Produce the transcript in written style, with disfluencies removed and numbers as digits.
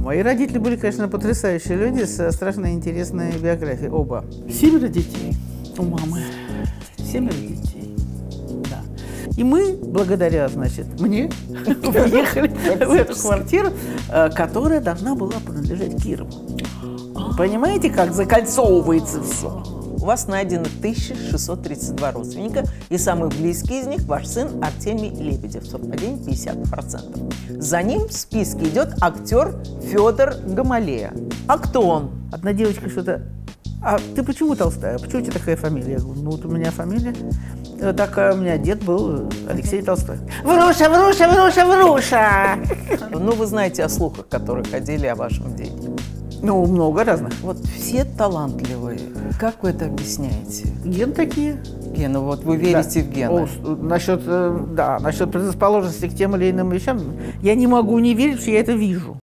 Мои родители были, конечно, потрясающие люди с страшно интересной биографией. Оба. 7 детей у мамы. 7 детей. Да. И мы, благодаря, значит, мне, приехали в эту квартиру, которая должна была принадлежать Кирову. Понимаете, как закольцовывается все? У вас найдено 1632 родственника, и самый близкий из них ваш сын Артемий Лебедев. Совпадение 50%. За ним в списке идет актер Федор Гамалея. А кто он? Одна девочка что-то... А ты почему Толстая? Почему у тебя такая фамилия? Я говорю, ну вот у меня фамилия. Так у меня дед был Алексей Толстой. Вруша, Вруша, Вруша, Вруша! Ну, вы знаете о слухах, которые ходили о вашем деде. Ну, много разных. Вот все талантливые. Как вы это объясняете? Ген такие. Гены, вот вы верите в гены? Насчет предрасположенности к тем или иным вещам я не могу не верить, что я это вижу.